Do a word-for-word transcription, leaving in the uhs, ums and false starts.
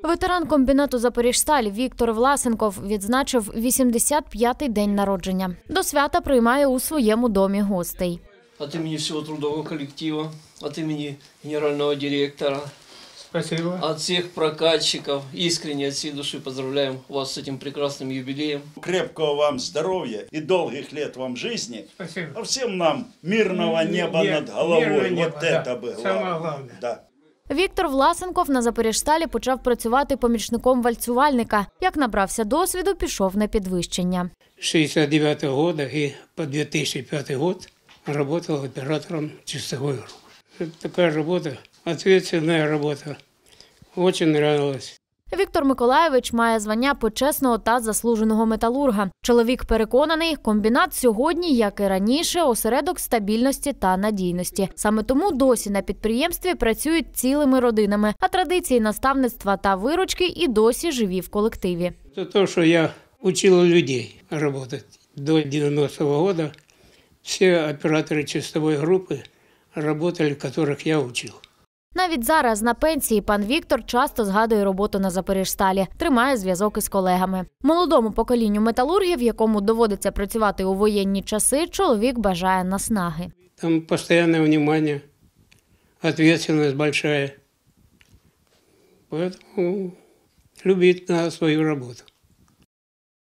Ветеран комбінату «Запоріжсталь» Віктор Власенков відзначив вісімдесят п'ятий день народження. До свята приймає у своєму домі гостей. От імені всього трудового колективу, от імені генерального директора, Спасибо. от всіх прокатчиків, искренне от всей души поздравляем вас з цим прекрасним юбилеем. Крепкого вам здоровья и долгих лет вам жизни. Спасибо. А всем нам мирного неба Мир, над головой. неба, Вот да. это бы Самое главное. Да. Віктор Власенков на «Запоріжсталі» почав працювати помічником вальцювальника. Як набрався досвіду, пішов на підвищення. С шестьдесят девятого года и по две тысячи пятый год работал оператором часовой группы. Это такая работа, ответственная работа. Очень нравилась. Віктор Миколайович має звання почесного та заслуженого металурга. Чоловік переконаний, комбінат сьогодні, як і раніше, осередок стабільності та надійності. Саме тому досі на підприємстві працюють цілими родинами, а традиції наставництва та виручки і досі живі в колективі. Это то, что я учил людей работать. До девяностого года все операторы часовой группы работали, которых я учил. Навіть зараз на пенсії пан Віктор часто згадує роботу на «Запоріжсталі», тримає зв'язок із колегами. Молодому поколінню металургів, якому доводиться працювати у воєнні часи, чоловік бажає наснаги. Там постоянное внимание, ответственность большая. Поэтому любить надо свою работу.